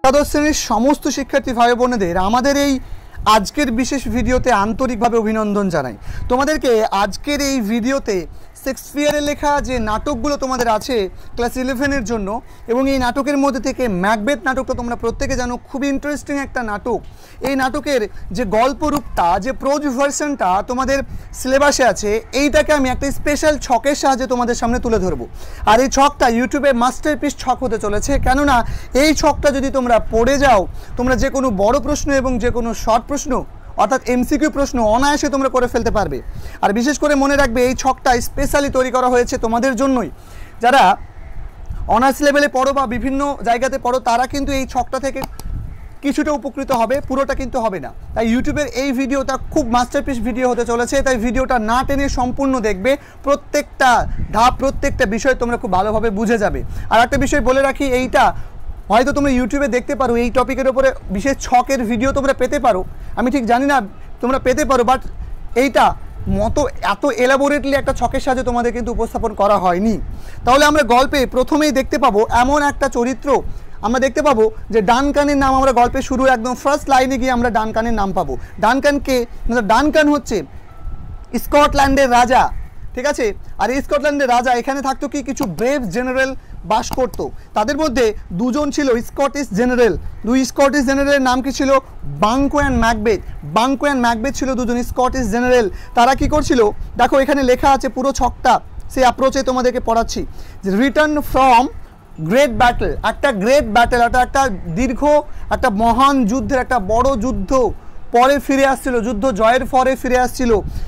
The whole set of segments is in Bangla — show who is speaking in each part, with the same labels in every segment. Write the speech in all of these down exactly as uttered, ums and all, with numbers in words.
Speaker 1: একাদশ শ্রেণীর সমস্ত শিক্ষার্থী ভাই বোনেদের আমাদের এই আজকের বিশেষ ভিডিওতে আন্তরিকভাবে অভিনন্দন জানাই। তোমাদেরকে আজকের এই ভিডিওতে শেক্সপিয়ারের লেখা যে নাটকগুলো তোমাদের আছে ক্লাস ইলেভেনের জন্য, এবং এই নাটকের মধ্যে থেকে ম্যাকবেথ নাটকটা তোমরা প্রত্যেকে জানো খুবই ইন্টারেস্টিং একটা নাটক। এই নাটকের যে গল্পরূপটা, যে প্রোজ ভার্সনটা তোমাদের সিলেবাসে আছে, এইটাকে আমি একটা স্পেশাল ছকের সাহায্যে তোমাদের সামনে তুলে ধরবো। আর এই ছকটা ইউটিউবে মাস্টারপিস ছক হতে চলেছে, কেননা এই ছকটা যদি তোমরা পড়ে যাও, তোমরা যে কোনো বড় প্রশ্ন এবং যে কোনো শর্ট প্রশ্ন অর্থাৎ এমসিকিউ প্রশ্ন অনায়াসে তোমরা করে ফেলতে পারবে। আর বিশেষ করে মনে রাখবে এই ছকটা স্পেশালি তৈরি করা হয়েছে তোমাদের জন্যই। যারা অনার্স লেভেলে পড়ো বা বিভিন্ন জায়গাতে পড়ো তারা কিন্তু এই ছকটা থেকে কিছুটা উপকৃত হবে, পুরোটা কিন্তু হবে না। তাই ইউটিউবের এই ভিডিওটা খুব মাস্টারপিস ভিডিও হতে চলেছে, তাই ভিডিওটা না টেনে সম্পূর্ণ দেখবে। প্রত্যেকটা ধাপ, প্রত্যেকটা বিষয় তোমরা খুব ভালোভাবে বুঝে যাবে। আর একটা বিষয় বলে রাখি, এইটা হয়তো তোমরা ইউটিউবে দেখতে পারো, এই টপিকের ওপরে বিশেষ ছকের ভিডিও তোমরা পেতে পারো, আমি ঠিক জানি না, তোমরা পেতে পারো, বাট এইটা মতো এত এলাবোরেটলি একটা ছকের সাহায্যে তোমাদের কিন্তু উপস্থাপন করা হয়নি। তাহলে আমরা গল্পে প্রথমেই দেখতে পাবো এমন একটা চরিত্র, আমরা দেখতে পাবো যে ডানকানের নাম, আমরা গল্পের শুরু একদম ফার্স্ট লাইনে গিয়ে আমরা ডানকানের নাম পাবো। ডানকানকে, ডানকান হচ্ছে স্কটল্যান্ডের রাজা, ঠিক আছে। আর এই স্কটল্যান্ডের রাজা, এখানে থাকতো কি কিছু ব্রেভ জেনারেল বাস করত। তাদের মধ্যে দুজন ছিল স্কটিশ জেনারেল। দুই স্কটিশ জেনারেলের নাম কি ছিল? Banquo and Macbeth. Banquo and Macbeth ছিল দুজন স্কটিশ জেনারেল। তারা কি করছিল দেখো, এখানে লেখা আছে পুরো ছকটা, সেই অ্যাপ্রোচে তোমাদেরকে পড়াচ্ছি। যে রিটার্ন ফ্রম গ্রেট ব্যাটেল, একটা গ্রেট ব্যাটেল, একটা একটা দীর্ঘ একটা মহান যুদ্ধের, একটা বড় যুদ্ধ পরে ফিরে আসছিল, যুদ্ধ জয়ের পরে ফিরে আসছিল।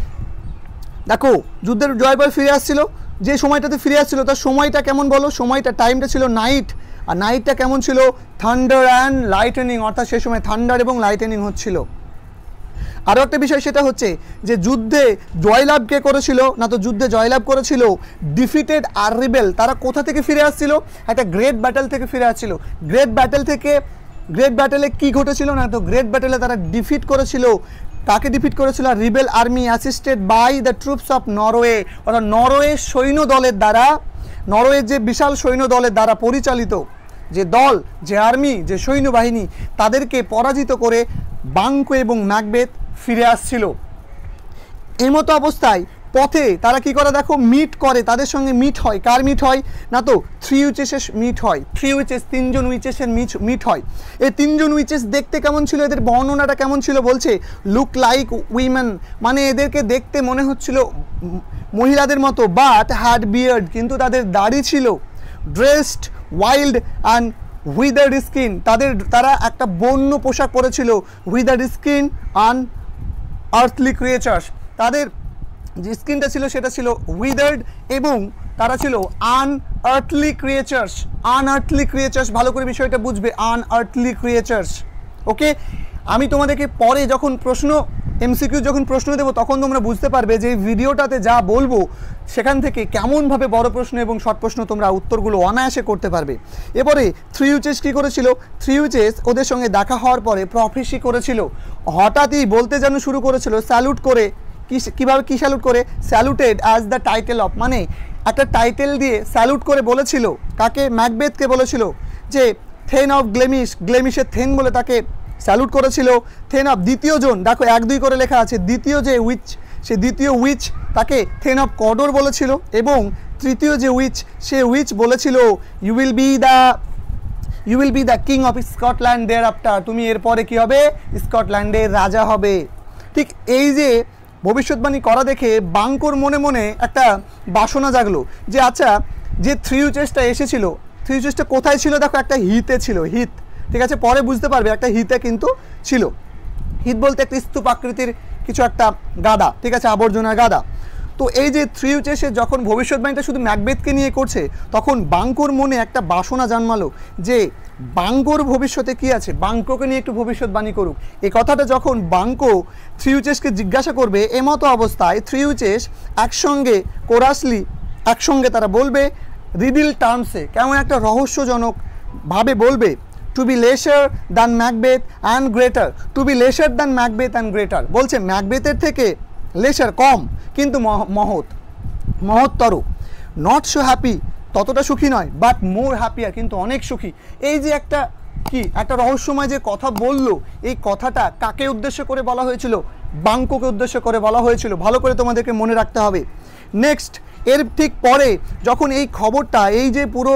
Speaker 1: দেখো যুদ্ধের জয়ের পরে ফিরে আসছিল, যে সময়টাতে ফিরে আসছিল তার সময়টা কেমন বলো? সময়টা, টাইমটা ছিল নাইট। আর নাইটটা কেমন ছিল? থান্ডার অ্যান্ড লাইটেনিং, অর্থাৎ সেই সময় থান্ডার এবং লাইটেনিং হচ্ছিল। আরও একটা বিষয় সেটা হচ্ছে যে যুদ্ধে জয়লাভ কে করেছিল? না তো যুদ্ধে জয়লাভ করেছিল ডিফিটেড আর রিবেল। তারা কোথা থেকে ফিরে আসছিল? একটা গ্রেট ব্যাটেল থেকে ফিরে আসছিল। গ্রেট ব্যাটেল থেকে, গ্রেট ব্যাটেলে কি ঘটেছিল? না তো গ্রেট ব্যাটেলে তারা ডিফিট করেছিল। কাকে ডিফিট করেছিল? Rebel army assisted by the troops of Norway, অর্থাৎ নরওয়ের সৈন্য দলের দ্বারা, নরওয়ের যে বিশাল সৈন্য দলের দ্বারা পরিচালিত যে দল, যে আর্মি, যে সৈন্যবাহিনী, তাদেরকে পরাজিত করে বাঙ্কো এবং ম্যাকবেথ ফিরে আসছিল। এই মতো অবস্থায় পথে তারা কি করে দেখো, মিট করে, তাদের সঙ্গে মিট হয়। কার মিট হয়? না তো থ্রি উইচেসের মিট হয়। থ্রি উইচেস, তিনজন উইচেসের মিট মিট হয়। এই তিনজন উইচেস দেখতে কেমন ছিল? এদের বর্ণনাটা কেমন ছিল? বলছে লুক লাইক উইমেন, মানে এদেরকে দেখতে মনে হচ্ছিল মহিলাদের মতো, বাট হ্যাড বিয়ার্ড, কিন্তু তাদের দাড়ি ছিল। Dressed wild and withered skin, তাদের তারা একটা বন্য পোশাক পরেছিল। Withered skin and earthly creatures, তাদের যে স্কিনটা ছিল সেটা ছিল উইদার্ড, এবং তারা ছিল আনআর্থলি ক্রিয়েচার্স। আনআর্থলি ক্রিয়েচার্স, ভালো করে বিষয়টা বুঝবে, আনআর্থলি ক্রিয়েচার্স। ওকে, আমি তোমাদেরকে পরে যখন প্রশ্ন এমসিকিউ যখন প্রশ্ন দেবো তখন তোমরা বুঝতে পারবে যে এই ভিডিওটাতে যা বলবো সেখান থেকে কেমনভাবে বড় প্রশ্ন এবং শর্ট প্রশ্ন তোমরা উত্তরগুলো অনায়াসে করতে পারবে। এবারে থ্রি উইচেস কী করেছিল? থ্রি উইচেস ওদের সঙ্গে দেখা হওয়ার পরে প্রফেসি করেছিল। হঠাৎই বলতে যেন শুরু করেছিল, স্যালুট করে, কি কীভাবে কী স্যালুট করে? Saluted as the title of, মানে একটা টাইটেল দিয়ে স্যালুট করে বলেছিল। কাকে? ম্যাকবেথকে বলেছিল যে থেন অফ গ্লেমিশ, গ্লেমিশের থেন বলে তাকে স্যালুট করেছিল। থেন অফ, দ্বিতীয় জন, দেখো এক দুই করে লেখা আছে, দ্বিতীয় যে উইচ, সে দ্বিতীয় উইচ তাকে থেন অফ কডর বলেছিল, এবং তৃতীয় যে উইচ, সে উইচ বলেছিল you will be the you will be the king of Scotland thereafter, তুমি এরপরে কী হবে? স্কটল্যান্ডের রাজা হবে। ঠিক এই যে ভবিষ্যৎবাণী করা দেখে বাঙ্কোর মনে মনে একটা বাসনা জাগলো যে আচ্ছা, যে থ্রি উইচেসটা এসেছিল, থ্রি উইচেসটা কোথায় ছিল? দেখো একটা হিতে ছিল, হিত, ঠিক আছে, পরে বুঝতে পারবে, একটা হিতে কিন্তু ছিল। হিত বলতে একটা স্তূপ আকৃতির কিছু একটা গাদা, ঠিক আছে, আবর্জনার গাদা। তো এই যে থ্রি উইচেসের যখন ভবিষ্যৎবাণীটা শুধু ম্যাকবেথকে নিয়ে করছে, তখন বাঙ্কোর মনে একটা বাসনা জন্মালো যে বাঙ্কোর ভবিষ্যতে কি আছে, বাঙ্কোকে নিয়ে একটু ভবিষ্যৎবাণী করুক। এই কথাটা যখন বাঙ্কো থ্রি উইচেসকে জিজ্ঞাসা করবে, এমতো অবস্থায় থ্রি উইচেস একসঙ্গে কোরাসলি একসঙ্গে তারা বলবে রিডিল টার্মসে, কেমন একটা রহস্যজনক ভাবে বলবে, to be lesser than Macbeth and greater, to be lesser than Macbeth and greater, বলছে ম্যাকবেথের থেকে লেসার, কম, কিন্তু মহৎ, মহত্তর। নট সো হ্যাপি, ততটা সুখী নয়, বাট মোর হ্যাপিয়ার, কিন্তু অনেক সুখী। এই যে একটা কি একটা রহস্যময় যে কথা বলল, এই কথাটা কাকে উদ্দেশ্য করে বলা হয়েছিল? বাঙ্কোকে উদ্দেশ্য করে বলা হয়েছিল। ভালো করে তোমাদেরকে মনে রাখতে হবে। নেক্সট, এর ঠিক পরে যখন এই খবরটা, এই যে পুরো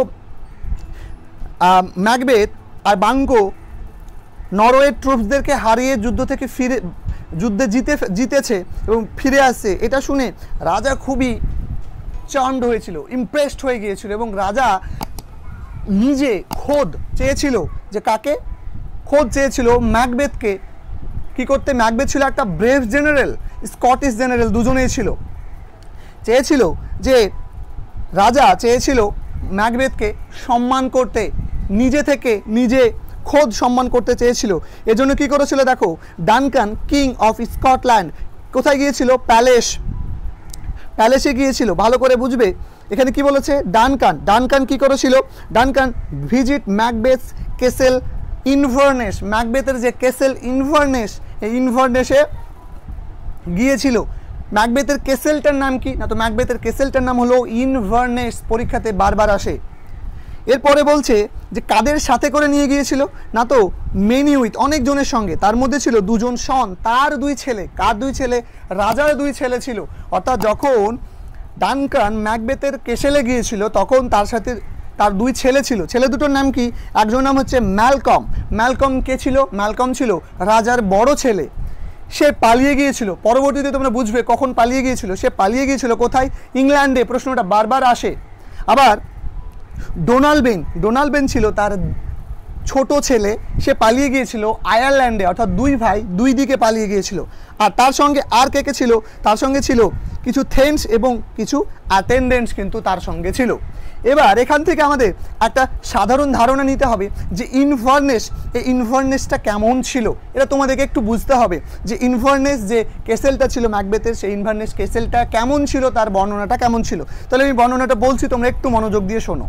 Speaker 1: ম্যাকবেথ আর বাঙ্কো নরওয়ের ট্রুপসদেরকে হারিয়ে যুদ্ধ থেকে ফিরে যুদ্ধে জিতে জিতেছে এবং ফিরে আসছে, এটা শুনে রাজা খুবই চার্মড হয়েছিল, ইমপ্রেসড হয়ে গিয়েছিল এবং রাজা নিজে খোদ চেয়েছিল যে কাকে? খোদ চেয়েছিল ম্যাকবেথকে কি করতে? ম্যাকবেথ ছিল একটা ব্রেভ জেনারেল, স্কটিশ জেনারেল, দুজনেই ছিল। চেয়েছিল যে রাজা চেয়েছিল ম্যাকবেথকে সম্মান করতে, নিজে থেকে নিজে খোদ সম্মান করতে চেয়েছিল। এজন্য কি করেছিল দেখো, ডানকান কিং অফ স্কটল্যান্ড কোথায় গিয়েছিল? প্যালেস, প্যালেসে গিয়েছিল। ভালো করে বুঝবে এখানে কি বলেছে। ডানকান ডানকান কি করেছিল? Duncan visit Macbeth castle Inverness, ম্যাকবেথের যে কেসেল ইনভারনেস, এই ইনভারনেসে গিয়েছিল। ম্যাকবেথের কেসেলটার নাম কি না? তো ম্যাকবেথের কেসেলটার নাম হলো ইনভারনেস, পরীক্ষাতে বারবার আসে। এরপরে বলছে যে কাদের সাথে করে নিয়ে গিয়েছিল না? তো মেনি উইথ, অনেকজনের সঙ্গে, তার মধ্যে ছিল দুজন সন, তার দুই ছেলে। কার দুই ছেলে? রাজার দুই ছেলে ছিল। অর্থাৎ যখন ডানকান ম্যাকবেথের কেসেলে গিয়েছিল তখন তার সাথে তার দুই ছেলে ছিল। ছেলে দুটোর নাম কি? একজন নাম হচ্ছে ম্যালকম। ম্যালকম কে ছিল? ম্যালকম ছিল রাজার বড় ছেলে। সে পালিয়ে গিয়েছিল। পরবর্তীতে তোমরা বুঝবে কখন পালিয়ে গিয়েছিল। সে পালিয়ে গিয়েছিল কোথায়? ইংল্যান্ডে। প্রশ্নটা বারবার আসে। আবার ডোনাল্ডবেন, ডোনাল্ডবেন ছিল তার ছোট ছেলে, সে পালিয়ে গিয়েছিল আয়ারল্যান্ডে। অর্থাৎ দুই ভাই দুই দিকে পালিয়ে গিয়েছিল। আর তার সঙ্গে আর কে কে ছিল? তার সঙ্গে ছিল কিছু থেন্স এবং কিছু অ্যাটেন্ডেন্টস কিন্তু তার সঙ্গে ছিল। এবার এখান থেকে আমাদের একটা সাধারণ ধারণা নিতে হবে যে ইনভারনেস, এই ইনভারনেসটা কেমন ছিল, এটা তোমাদেরকে একটু বুঝতে হবে যে ইনভারনেস যে কেসেলটা ছিল ম্যাকবেথের, সেই ইনভারনেস কেসেলটা কেমন ছিল, তার বর্ণনাটা কেমন ছিল। তাহলে আমি বর্ণনাটা বলছি, তোমরা একটু মনোযোগ দিয়ে শোনো।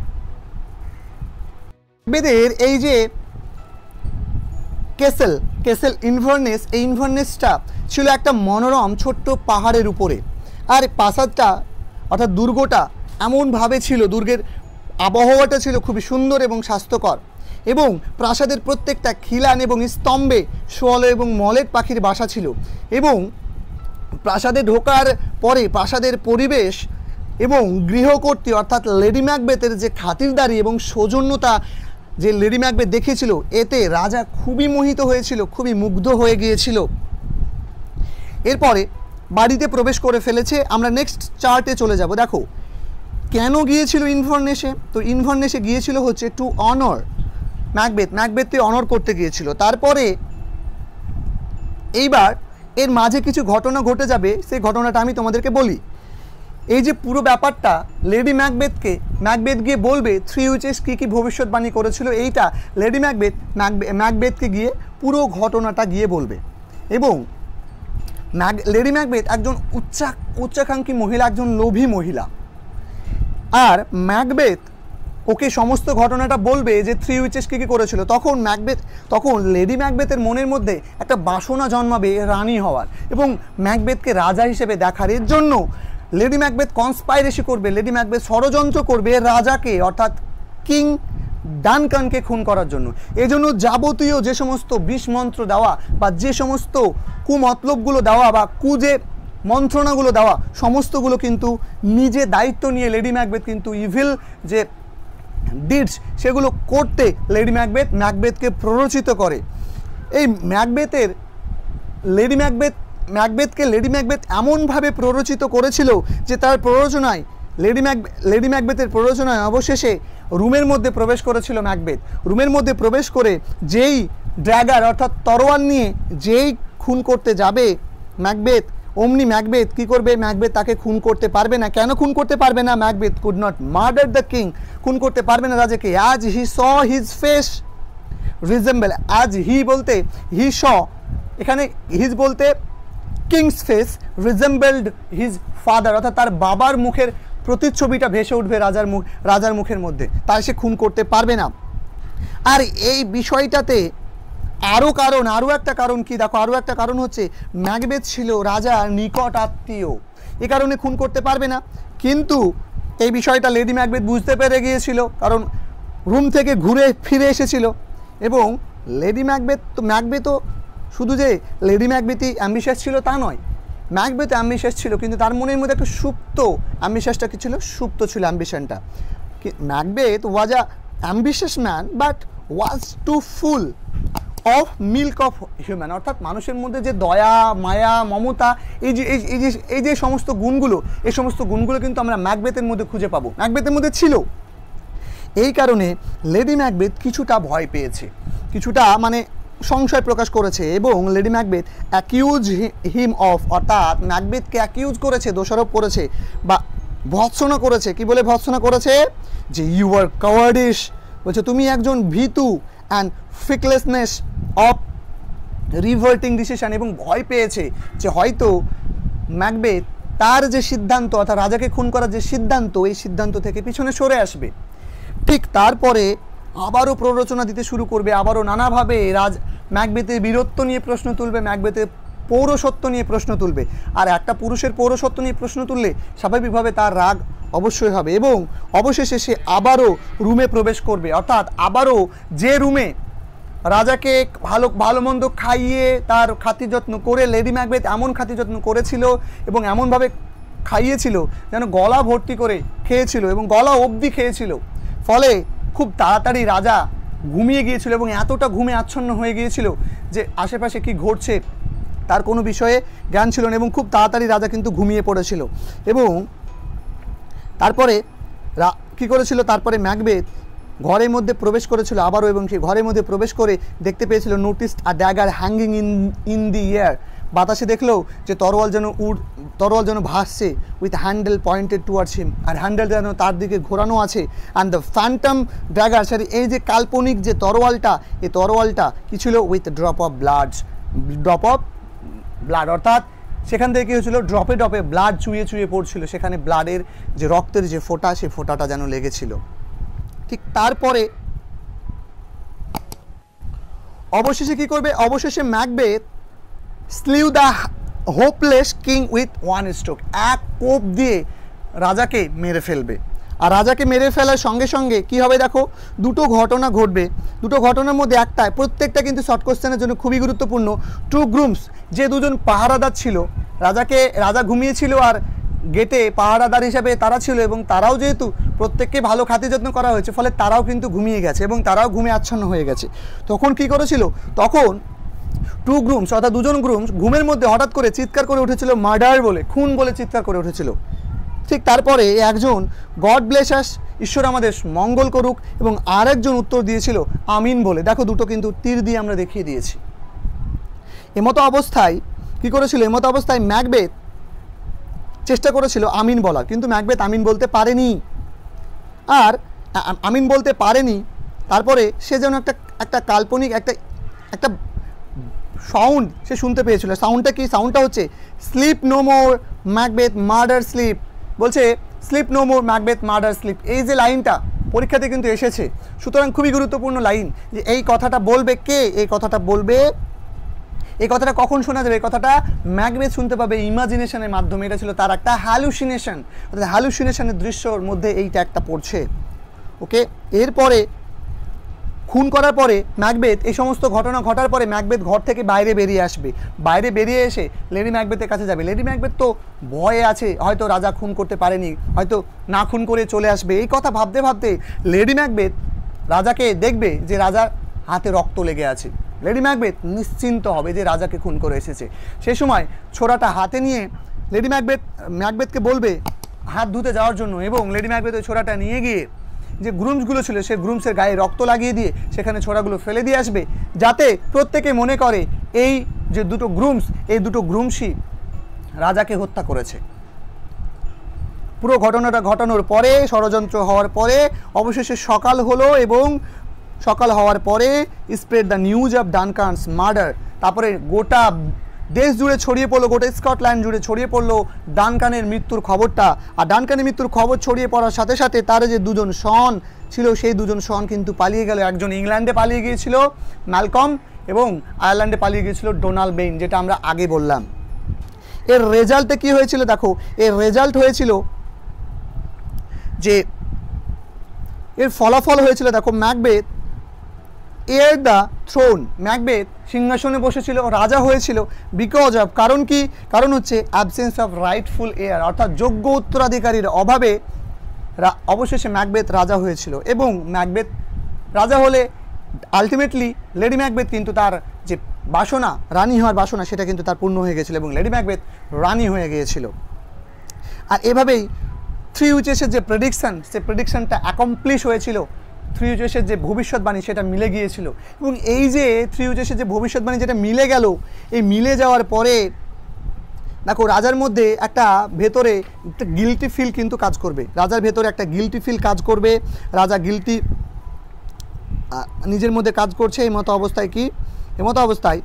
Speaker 1: ম্যাকবেথের এই যে কেসেল, কেসেল ইনভারনেস, এই ইনভারনেসটা ছিল একটা মনোরম ছোট্ট পাহাড়ের উপরে। আর প্রাসাদটা অর্থাৎ দুর্গটা এমনভাবে ছিল, দুর্গের আবহাওয়াটা ছিল খুবই সুন্দর এবং স্বাস্থ্যকর, এবং প্রাসাদের প্রত্যেকটা খিলান এবং স্তম্ভে শোয়াল এবং মলেট পাখির বাসা ছিল। এবং প্রাসাদে ঢোকার পরে প্রাসাদের পরিবেশ এবং গৃহকর্ত্রী অর্থাৎ লেডি ম্যাকবেথের যে খাতিরদারি এবং সৌজন্যতা যে লেডি ম্যাকবেথ দেখিয়েছিল, এতে রাজা খুবই মোহিত হয়েছিল, খুবই মুগ্ধ হয়ে গিয়েছিল। এরপরে বাড়িতে প্রবেশ করে ফেলেছে। আমরা নেক্সট চার্টে চলে যাব। দেখো কেন গিয়েছিল ইনভারনেসে। তো ইনভারনেসে গিয়েছিল হচ্ছে টু অনর ম্যাকবেথ, ম্যাকবেথকে অনর করতে গিয়েছিল। তারপরে এইবার এর মাঝে কিছু ঘটনা ঘটে যাবে, সেই ঘটনাটা আমি তোমাদেরকে বলি। এই যে পুরো ব্যাপারটা লেডি ম্যাকবেথকে, ম্যাকবেথ গিয়ে বলবে থ্রি উইচেস কী কী ভবিষ্যৎবাণী করেছিল, এইটা লেডি ম্যাকবেথ ম্যাকবেথকে গিয়ে পুরো ঘটনাটা গিয়ে বলবে। এবং ম্যাক লেডি ম্যাকবেথ একজন উচ্চা উচ্চাকাঙ্ক্ষী মহিলা, একজন লোভী মহিলা। আর ম্যাকবেথ ওকে সমস্ত ঘটনাটা বলবে যে থ্রি উইচেস কী কী করেছিল। তখন ম্যাকবেথ তখন লেডি ম্যাকবেথের মনের মধ্যে একটা বাসনা জন্মাবে রানী হওয়ার এবং ম্যাকবেথকে রাজা হিসেবে দেখার। এর জন্য লেডি ম্যাকবেথ কনস্পাইরেসি করবে, লেডি ম্যাকবেথ ষড়যন্ত্র করবে রাজাকে অর্থাৎ কিং ডানকানকে খুন করার জন্য। এজন্য যাবতীয় যে সমস্ত বিষ মন্ত্র দেওয়া বা যে সমস্ত কুমতলবগুলো দেওয়া বা কু যে মন্ত্রণাগুলো দেওয়া, সমস্তগুলো কিন্তু নিজে দায়িত্ব নিয়ে লেডি ম্যাকবেথ কিন্তু ইভিল যে ডিডস সেগুলো করতে লেডি ম্যাকবেথ ম্যাকবেথকে প্ররোচিত করে। এই ম্যাকবেথের লেডি ম্যাকবেথ ম্যাকবেথকে লেডি ম্যাকবেথ এমনভাবে প্ররোচিত করেছিল যে তার প্ররোচনায় লেডি ম্যাক লেডি ম্যাকবেথের প্ররোচনায় অবশেষে রুমের মধ্যে প্রবেশ করেছিল ম্যাকবেথ। রুমের মধ্যে প্রবেশ করে যেই ড্র্যাগার অর্থাৎ তরোয়াল নিয়ে যেই খুন করতে যাবে ম্যাকবেথ, অমনি ম্যাকবেথ কী করবে? ম্যাকবেথ তাকে খুন করতে পারবে না। কেন খুন করতে পারবে না? Macbeth could not murder the king, খুন করতে পারবে না রাজাকে। As he saw his face resemble, as he বলতে হি স, এখানে হিজ বলতে king's face resembled his father, অর্থাৎ তার বাবার মুখের প্রতিচ্ছবিটা ভেসে উঠবে রাজার মুখ রাজার মুখের মধ্যে, তাই সে খুন করতে পারবে না। আর এই বিষয়টাতে আরও কারণ, আরও একটা কারণ কি দেখো, আরও একটা কারণ হচ্ছে ম্যাকবেথ ছিল রাজার নিকট আত্মীয়, এ কারণে খুন করতে পারবে না। কিন্তু এই বিষয়টা লেডি ম্যাকবেথ বুঝতে পেরে গিয়েছিল, কারণ রুম থেকে ঘুরে ফিরে এসেছিল এবং লেডি ম্যাকবেথ তো ম্যাকবেথ তো শুধু যে লেডি ম্যাকবেথই অ্যাম্বিশাস ছিল তা নয়, ম্যাকবেথ অ্যাম্বিশাস ছিল, কিন্তু তার মনের মধ্যে একটা সুপ্ত অ্যাম্বিশাসটা কি ছিল, সুপ্ত ছিল অ্যাম্বিশনটা। Macbeth was a ambitious man but was too full of milk of human, অর্থাৎ মানুষের মধ্যে যে দয়া, মায়া, মমতা, এই যে এই যে এই যে সমস্ত গুণগুলো, এই সমস্ত গুণগুলো কিন্তু আমরা ম্যাকবেথের মধ্যে খুঁজে পাবো, ম্যাকবেথের মধ্যে ছিল। এই কারণে লেডি ম্যাকবেথ কিছুটা ভয় পেয়েছে, কিছুটা মানে সংশয় প্রকাশ করেছে, এবং Lady Macbeth accuse him of, অর্থাৎ ম্যাকবেথকে অ্যাকিউজ করেছে, দোষারোপ করেছে বা ভৎসনা করেছে। কি বলে ভৎসনা করেছে? যে ইউ আর কাওয়ার্ডিশ, বলছে তুমি একজন ভীতু, and fickleness of reverting decision, এবং ভয় পেয়েছে যে হয়তো ম্যাকবেথ তার যে সিদ্ধান্ত, অর্থাৎ রাজাকে খুন করার যে সিদ্ধান্ত, এই সিদ্ধান্ত থেকে পিছনে সরে আসবে। ঠিক তারপরে আবারও প্ররোচনা দিতে শুরু করবে, আবারও নানাভাবে রাজ ম্যাকবেথের বীরত্ব নিয়ে প্রশ্ন তুলবে, ম্যাকবেথের পৌরসত্ব নিয়ে প্রশ্ন তুলবে। আর একটা পুরুষের পৌরসত্ব নিয়ে প্রশ্ন তুললে স্বাভাবিকভাবে তার রাগ অবশ্যই হবে, এবং অবশেষে সে আবারও রুমে প্রবেশ করবে, অর্থাৎ আবারও যে রুমে রাজাকে ভালো ভালো মন্দ খাইয়ে তার খাতির যত্ন করে লেডি ম্যাকবেথ এমন খাতির যত্ন করেছিল এবং এমনভাবে খাইয়েছিল যেন গলা ভর্তি করে খেয়েছিল এবং গলা অবধি খেয়েছিল, ফলে খুব তাড়াতাড়ি রাজা ঘুমিয়ে গিয়েছিল এবং এতটা ঘুমে আচ্ছন্ন হয়ে গিয়েছিল যে আশেপাশে কি ঘটছে তার কোনো বিষয়ে জ্ঞান ছিল না, এবং খুব তাড়াতাড়ি রাজা কিন্তু ঘুমিয়ে পড়েছিল। এবং তারপরে কী করেছিল, তারপরে ম্যাকবেথ ঘরের মধ্যে প্রবেশ করেছিল আবারও, এবং সেই ঘরের মধ্যে প্রবেশ করে দেখতে পেয়েছিল noticed a dagger hanging in in the air, বাতাসে দেখলো যে তরোয়াল যেন উড় তরোয়াল যেন ভাসছে, with handle pointed towards him, আর হ্যান্ডেল যেন তার দিকে ঘোরানো আছে। And the phantom dagger, sorry এই যে কাল্পনিক যে তরোয়ালটা, এই তরোয়ালটা কী ছিল, with drop of blood, drop of blood, অর্থাৎ সেখান থেকে কী হয়েছিল, ড্রপে ড্রপে ব্লাড চুইয়ে চুইয়ে পড়ছিল, সেখানে ব্লাডের যে রক্তের যে ফোঁটা, সেই ফোঁটাটা যেন লেগেছিল। ঠিক তারপরে অবশেষে কী করবে, অবশেষে Macbeth slew the hopeless king with one stroke, এক কোপ দিয়ে রাজাকে মেরে ফেলবে। আর রাজাকে মেরে ফেলার সঙ্গে সঙ্গে কি হবে দেখো, দুটো ঘটনা ঘটবে। দুটো ঘটনার মধ্যে একটাই, প্রত্যেকটা কিন্তু শর্ট কোশ্চেনের জন্য খুবই গুরুত্বপূর্ণ। টু গ্রুমস, যে দুজন পাহারাদার ছিল, রাজাকে রাজা ঘুমিয়েছিল আর গেটে পাহারাদার হিসাবে তারা ছিল, এবং তারাও যেহেতু প্রত্যেককে ভালো খাতির যত্ন করা হয়েছে, ফলে তারাও কিন্তু ঘুমিয়ে গেছে এবং তারাও ঘুমে আচ্ছন্ন হয়ে গেছে। তখন কি করেছিল, তখন টু গ্রুমস অর্থাৎ দুজন গ্রুমস ঘুমের মধ্যে হঠাৎ করে চিৎকার করে উঠেছিল মার্ডার বলে, খুন বলে চিৎকার করে উঠেছিল। ঠিক তারপরে একজন গড ব্লেস আস, ঈশ্বর আমাদের মঙ্গল করুক, এবং আরেকজন উত্তর দিয়েছিল আমিন বলে। দেখো দুটো কিন্তু তীর দিয়ে আমরা দেখিয়ে দিয়েছি। এমতো অবস্থায় কি করেছিল, এমতো অবস্থায় ম্যাকবেথ চেষ্টা করেছিল আমিন বলার, কিন্তু ম্যাকবেথ আমিন বলতে পারেনি। আর আমিন বলতে পারেনি, তারপরে সে যেন একটা একটা কাল্পনিক একটা একটা সাউন্ড সে শুনতে পেয়েছিল। সাউন্ডটা কি, সাউন্ডটা হচ্ছে sleep no more Macbeth murder sleep, বলছে sleep no more Macbeth murder sleep. এই যে লাইনটা পরীক্ষাতে কিন্তু এসেছে, সুতরাং খুবই গুরুত্বপূর্ণ লাইন যে এই কথাটা বলবে কে, এই কথাটা বলবে, এই কথাটা কখন শোনা যাবে, এই কথাটা ম্যাকবেথ শুনতে পাবে ইমাজিনেশনের মাধ্যমে। এটা ছিল তার একটা হ্যালুসিনেশন, অর্থাৎ হ্যালুসিনেশনের দৃশ্যর মধ্যে এইটা একটা পড়ছে। ওকে, এরপরে খুন করার পরে ম্যাকবেথ, এই সমস্ত ঘটনা ঘটার পরে ম্যাকবেথ ঘর থেকে বাইরে বেরিয়ে আসবে, বাইরে বেরিয়ে এসে লেডি ম্যাকবেথের কাছে যাবে। লেডি ম্যাকবেথ তো ভয়ে আছে, হয়তো রাজা খুন করতে পারেনি, হয়তো না খুন করে চলে আসবে। এই কথা ভাবতে ভাবতে লেডি ম্যাকবেথ রাজাকে দেখবে যে রাজার হাতে রক্ত লেগে আছে। লেডি ম্যাকবেথ নিশ্চিন্ত হবে যে রাজাকে খুন করে এসেছে। সেই সময় ছোরাটা হাতে নিয়ে লেডি ম্যাকবেথ ম্যাকবেথকে বলবে হাত ধুতে যাওয়ার জন্য, এবং লেডি ম্যাকবেথ ওই ছোরাটা নিয়ে গিয়ে যে গ্রুমসগুলো ছিল সেই গ্রুমসের গায়ে রক্ত লাগিয়ে দিয়ে সেখানে ছোরাগুলো ফেলে দিয়ে আসবে, যাতে প্রত্যেকে মনে করে এই যে দুটো গ্রুমস, এই দুটো গ্রুমসই রাজাকে হত্যা করেছে। পুরো ঘটনাটা ঘটানোর পরে, ষড়যন্ত্র হওয়ার পরে অবশেষে সকাল হলো, এবং সকাল হওয়ার পরে spread the news of Duncan's murder, তারপরে গোটা দেশ জুড়ে ছড়িয়ে পড়লো, গোটা স্কটল্যান্ড জুড়ে ছড়িয়ে পড়লো ডানকানের মৃত্যুর খবরটা। আর ডানকানের মৃত্যুর খবর ছড়িয়ে পড়ার সাথে সাথে তার যে দুজন সন ছিল, সেই দুজন সন কিন্তু পালিয়ে গেল। একজন ইংল্যান্ডে পালিয়ে গিয়েছিল ম্যালকম, এবং আয়ারল্যান্ডে পালিয়ে গিয়েছিল ডোনাল্ড বেইন, যেটা আমরা আগে বললাম। এর রেজাল্টে কি হয়েছিল দেখো, এর রেজাল্ট হয়েছিল যে এর ফলাফল হয়েছিল দেখো, Macbeth heir the throne, Macbeth সিংহাসনে বসেছিল, রাজা হয়েছিল বিকজ অফ, কারণ কি, কারণ হচ্ছে অ্যাবসেন্স অফ রাইটফুল এয়ার, অর্থাৎ যোগ্য উত্তরাধিকারীর অভাবে অবশেষে ম্যাকবেথ রাজা হয়েছিল। এবং ম্যাকবেথ রাজা হলে আলটিমেটলি লেডি ম্যাকবেথ কিন্তু তার যে বাসনা, রানী হওয়ার বাসনা, সেটা কিন্তু তার পূর্ণ হয়ে গেছিলো এবং লেডি ম্যাকবেথ রানী হয়ে গিয়েছিল। আর এভাবেই থ্রি উইচেসের যে প্রেডিকশান, সে প্রেডিকশানটা অ্যাকমপ্লিশ হয়েছিল, থ্রি উইচেসের যে ভবিষ্যৎবাণী সেটা মিলে গিয়েছিল। এবং এই যে থ্রি উইচেসের যে ভবিষ্যৎবাণী যেটা মিলে গেল, এই মিলে যাওয়ার পরে দেখো রাজার মধ্যে একটা ভেতরে একটা গিল্টি ফিল কিন্তু কাজ করবে, রাজার ভেতরে একটা গিল্টি ফিল কাজ করবে, রাজা গিল্টি নিজের মধ্যে কাজ করছে। এই মতো অবস্থায় কি, এই মতো অবস্থায়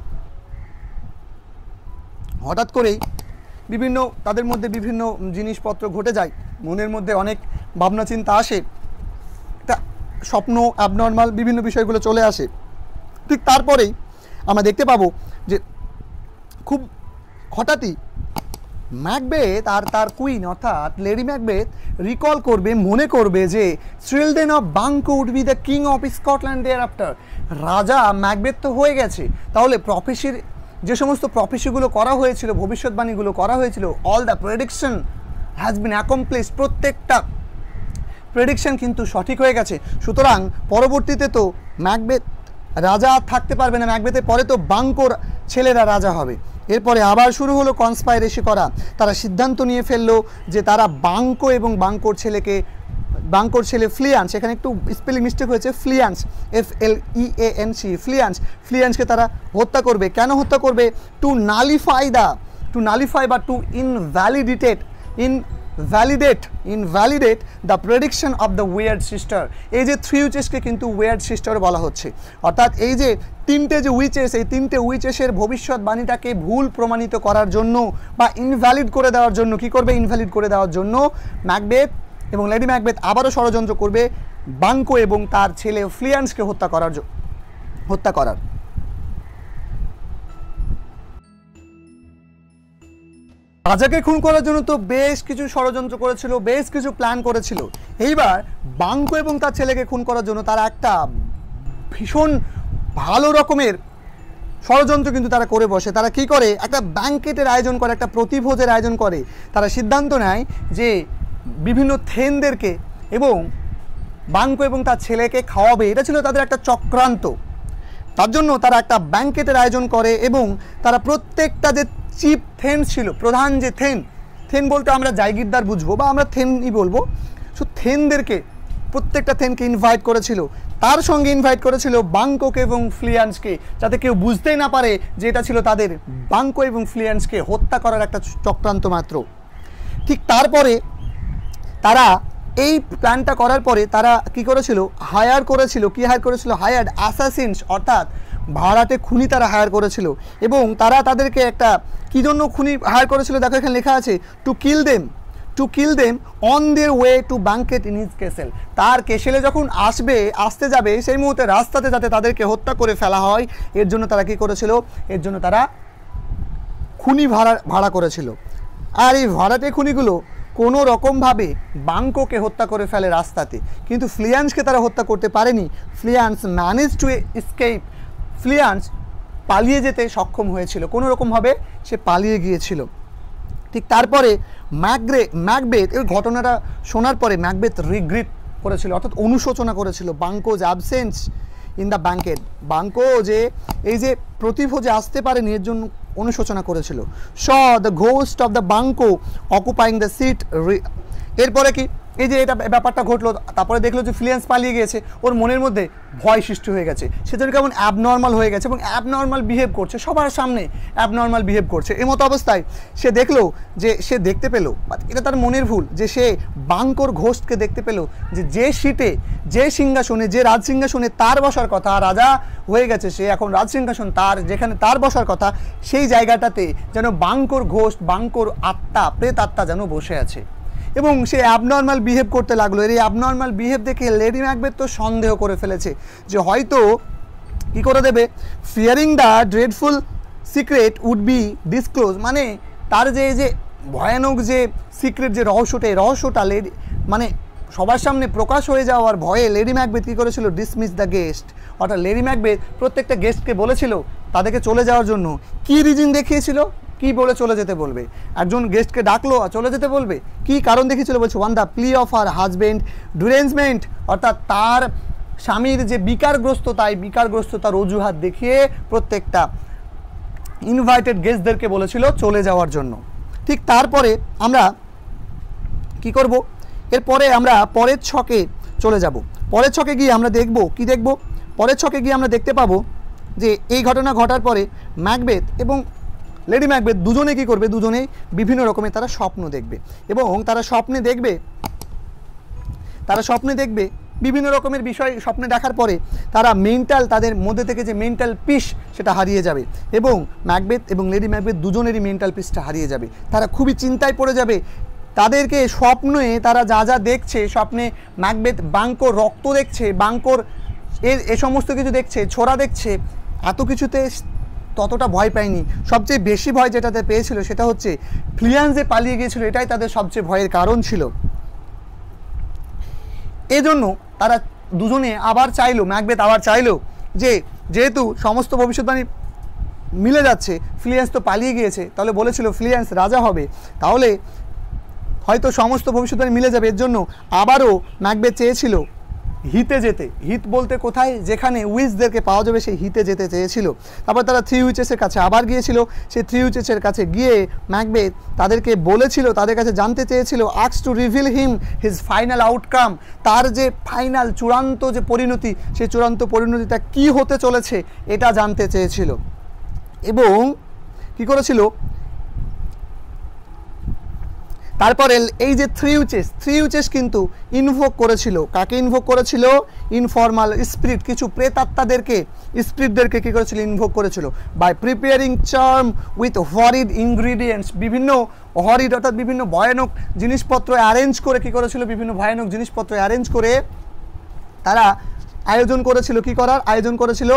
Speaker 1: হঠাৎ করেই বিভিন্ন তাদের মধ্যে বিভিন্ন জিনিসপত্র ঘটে যায়, মনের মধ্যে অনেক ভাবনা চিন্তা আসে, একটা স্বপ্ন অ্যাবনর্মাল বিভিন্ন বিষয়গুলো চলে আসে। ঠিক তারপরেই আমরা দেখতে পাবো যে খুব হঠাৎই ম্যাকবেথ আর তার কুইন অর্থাৎ লেডি ম্যাকবেথ রিকল করবে, মনে করবে যে children of Banquo would be the king of Scotland thereafter. রাজা ম্যাকবেথ তো হয়ে গেছে, তাহলে প্রফেসির যে সমস্ত প্রফেসিগুলো করা হয়েছিল, ভবিষ্যৎবাণীগুলো করা হয়েছিল, all the prediction has been accomplished, প্রত্যেকটা প্রেডিকশন কিন্তু সঠিক হয়ে গেছে। সুতরাং পরবর্তীতে তো ম্যাকবেথ রাজা থাকতে পারবে না, ম্যাকবেথের পরে তো বাঙ্কোর ছেলেরা রাজা হবে। এরপরে আবার শুরু হলো কনস্পাইরেসি করা, তারা সিদ্ধান্ত নিয়ে ফেললো যে তারা বাঙ্কো এবং বাঙ্কোর ছেলেকে, বাঙ্কোর ছেলে ফ্লিয়ান্স, এখানে একটু স্পেলিং মিস্টেক হয়েছে, Fleance F L E A N C, Fleance, ফ্লিয়ান্সকে তারা হত্যা করবে। কেন হত্যা করবে? To nullify the, to nullify বা to invalidate, in validate invalidate the prediction of the weird sister. এই যে থ্রি উইচেসকে কিন্তু ওয়েয়ার্ড সিস্টার বলা হচ্ছে, অর্থাৎ এই যে তিনটে যে উইচেস, এই তিনটে উইচেসের ভবিষ্যৎবাণীটাকে ভুল প্রমাণিত করার জন্য বা ইনভ্যালিড করে দেওয়ার জন্য, কি করবে? ইনভ্যালিড করে দেওয়ার জন্য ম্যাকবেথ এবং লেডি ম্যাকবেথ আবারও ষড়যন্ত্র করবে বাঙ্কো এবং তার ছেলে ফ্লিয়ান্সকে হত্যা করার হত্যা করার রাজাকে খুন করার জন্য তো বেশ কিছু ষড়যন্ত্র করেছিল, বেশ কিছু প্ল্যান করেছিল। এইবার বাঙ্কো এবং তার ছেলেকে খুন করার জন্য তারা একটা ভীষণ ভালো রকমের ষড়যন্ত্র কিন্তু তারা করে বসে। তারা কি করে? একটা ব্যাঙ্কেটের আয়োজন করে, একটা প্রতিভোজের আয়োজন করে। তারা সিদ্ধান্ত নেয় যে বিভিন্ন থেনদেরকে এবং বাঙ্কো এবং তার ছেলেকে খাওয়াবে, এটা ছিল তাদের একটা চক্রান্ত। তার জন্য তারা একটা ব্যাঙ্কেটের আয়োজন করে এবং তারা প্রত্যেকটা যে চিফ থেন ছিল, প্রধান যে থেন, থেন বলতে আমরা জায়গিরদার বুঝবো বা আমরা থেনই বলবো, সো থেনদেরকে প্রত্যেকটা থেনকে ইনভাইট করেছিল। তার সঙ্গে ইনভাইট করেছিল বাঙ্কোকে এবং ফ্লিয়ান্সকে, যাতে কেউ বুঝতেই না পারে যে এটা ছিল তাদের বাঙ্কো এবং ফ্লিয়ান্সকে হত্যা করার একটা চক্রান্ত মাত্র। ঠিক তারপরে তারা এই প্ল্যানটা করার পরে তারা কি করেছিল? হায়ার করেছিল, কি হায়ার করেছিল? হায়ার্ড অ্যাসাসিনস, অর্থাৎ ভাড়াটে খুনি তারা হায়ার করেছিল। এবং তারা তাদেরকে একটা কী জন্য খুনি হায়ার করেছিল দেখো এখানে লেখা আছে, to kill them, to kill them on their way to banquet in his castle. তার কেসেলে যখন আসবে, আসতে যাবে, সেই মুহূর্তে রাস্তাতে যাতে তাদেরকে হত্যা করে ফেলা হয়, এর জন্য তারা কী করেছিল? এর জন্য তারা খুনি ভাড়া ভাড়া করেছিল। আর এই ভাড়াটে খুনিগুলো কোনো রকমভাবে বাঙ্কোকে হত্যা করে ফেলে রাস্তাতে, কিন্তু ফ্লিয়ান্সকে তারা হত্যা করতে পারেনি। Fleance manage to escape, Fleance পালিয়ে যেতে সক্ষম হয়েছিল, কোনো রকমভাবে সে পালিয়ে গিয়েছিল। ঠিক তারপরে ম্যাকগ্রে ম্যাকবেথ এই ঘটনাটা শোনার পরে ম্যাকবেথ রিগ্রেট করেছিল, অর্থাৎ অনুশোচনা করেছিল Banquo's absence in the banquet. Banquo যে এই যে প্রতিভোজে আসতে পারেনি, এর জন্য অনুশোচনা করেছিল। Saw the ghost of the Banquo occupying the seat. এরপরে কি এই যে এটা ব্যাপারটা ঘটলো, তারপরে দেখলো যে ফ্লিয়ান্স পালিয়ে গিয়েছে, ওর মনের মধ্যে ভয় সৃষ্টি হয়ে গেছে, সেজন্য কেমন অ্যাবনর্মাল হয়ে গেছে এবং অ্যাবনর্মাল বিহেভ করছে, সবার সামনে অ্যাবনর্মাল বিহেভ করছে। এই মতো অবস্থায় সে দেখলো যে সে দেখতে পেলো, এটা তার মনের ভুল, যে সে বাঙ্কোর ঘোস্টকে দেখতে পেলো যে যে সিটে, যে সিংহাসনে, যে রাজ সিংহাসনে তার বসার কথা, রাজা হয়ে গেছে সে, এখন রাজ সিংহাসন তার, যেখানে তার বসার কথা, সেই জায়গাটাতে যেন বাঙ্কোর ঘোস্ট, বাঙ্কোর আত্মা, প্রেত আত্মা যেন বসে আছে এবং সে অ্যাবনর্মাল বিহেভ করতে লাগলো। এর এই অ্যাবনর্মাল বিহেভ দেখে লেডি ম্যাকবেথ তো সন্দেহ করে ফেলেছে যে হয়তো কী করে দেবে, fearing the dreadful secret would be disclose, মানে তার যে যে ভয়ানক যে সিক্রেট, যে রহস্যটা, এই রহস্যটা লেডি মানে সবার সামনে প্রকাশ হয়ে যাওয়ার ভয়ে লেডি ম্যাকবেথ কী করেছিল? ডিসমিস দ্য গেস্ট, অর্থাৎ লেডি ম্যাকবেথ প্রত্যেকটা গেস্টকে বলেছিল তাদেরকে চলে যাওয়ার জন্য। কী রিজন দেখিয়েছিল, কি বলে চলে যেতে বলবে? একজন গেস্টকে ডাকলো আর চলে যেতে বলবে, কি কারণ দেখিয়েছিল? বলছে on the plea of her husband derangement, অর্থাৎ তার স্বামীর যে বিকারগ্রস্ততা, এই বিকারগ্রস্ততার অজুহাত দেখিয়ে প্রত্যেকটা ইনভাইটেড গেস্টদেরকে বলেছিল চলে যাওয়ার জন্য। ঠিক তারপরে আমরা কি করব, এরপরে আমরা পরের ছকে চলে যাব। পরের ছকে গিয়ে আমরা দেখব, কি দেখব? পরের ছকে গিয়ে আমরা দেখতে পাবো যে এই ঘটনা ঘটার পরে ম্যাকবেথ এবং লেডি ম্যাকবেথ দুজনে কি করবে, দুজনেই বিভিন্ন রকমের তারা স্বপ্ন দেখবে এবং তারা স্বপ্নে দেখবে তারা স্বপ্নে দেখবে বিভিন্ন রকমের বিষয় স্বপ্নে দেখার পরে তারা মেন্টাল, তাদের মধ্যে থেকে যে মেন্টাল পিস সেটা হারিয়ে যাবে এবং ম্যাকবেথ এবং লেডি ম্যাকবেথ দুজনেরই মেন্টাল পিসটা হারিয়ে যাবে। তারা খুবই চিন্তায় পড়ে যাবে। তাদেরকে স্বপ্নে তারা যা যা দেখছে, স্বপ্নে ম্যাকবেথ বাঙ্কর রক্ত দেখছে, বাঙ্কর এর এ সমস্ত কিছু দেখছে, ছোড়া দেখছে, এত কিছুতে ততটা ভয় পায়নি। সবচেয়ে বেশি ভয় যেটাতে পেয়েছিল সেটা হচ্ছে ফ্লিয়ান্স যে পালিয়ে গিয়েছিল, এটাই তাদের সবচেয়ে ভয়ের কারণ ছিল। এজন্য তারা দুজনে আবার চাইলো, ম্যাকবেথ আবার চাইলো যে যেহেতু সমস্ত ভবিষ্যৎবাণী মিলে যাচ্ছে, ফ্লিয়ান্স তো পালিয়ে গিয়েছে, তাহলে বলেছিল ফ্লিয়ান্স রাজা হবে, তাহলে হয়তো সমস্ত ভবিষ্যৎবাণী মিলে যাবে। এর জন্য আবারও ম্যাকবেথ চেয়েছিল হিতে যেতে। হিত বলতে কোথায়, যেখানে উইচদেরকে পাওয়া যাবে সেই হিতে যেতে চেয়েছিল। তারপর তারা থ্রি উইচেসের কাছে আবার গিয়েছিল। সেই থ্রি উইচেসের কাছে গিয়ে ম্যাকবেথ তাদেরকে বলেছিল, তাদের কাছে জানতে চেয়েছিল, ask to reveal him his final outcome, তার যে ফাইনাল চূড়ান্ত যে পরিণতি, সেই চূড়ান্ত পরিণতিটা কি হতে চলেছে এটা জানতে চেয়েছিল। এবং কি করেছিল, তারপরে এই যে থ্রি উইচেস থ্রি উইচেস কিন্তু ইনভোক করেছিল, কাকে ইনভোক করেছিল? ইনফর্মাল স্পিরিট, কিছু প্রেতাত্মাদেরকে, স্পিরিটদেরকে কী করেছিল? ইনভোক করেছিল। By preparing charm with horrid ingredients, বিভিন্ন হরিড অর্থাৎ বিভিন্ন ভয়ানক জিনিসপত্র অ্যারেঞ্জ করে কী করেছিল? বিভিন্ন ভয়ানক জিনিসপত্র অ্যারেঞ্জ করে তারা আয়োজন করেছিল। কি করার আয়োজন করেছিল?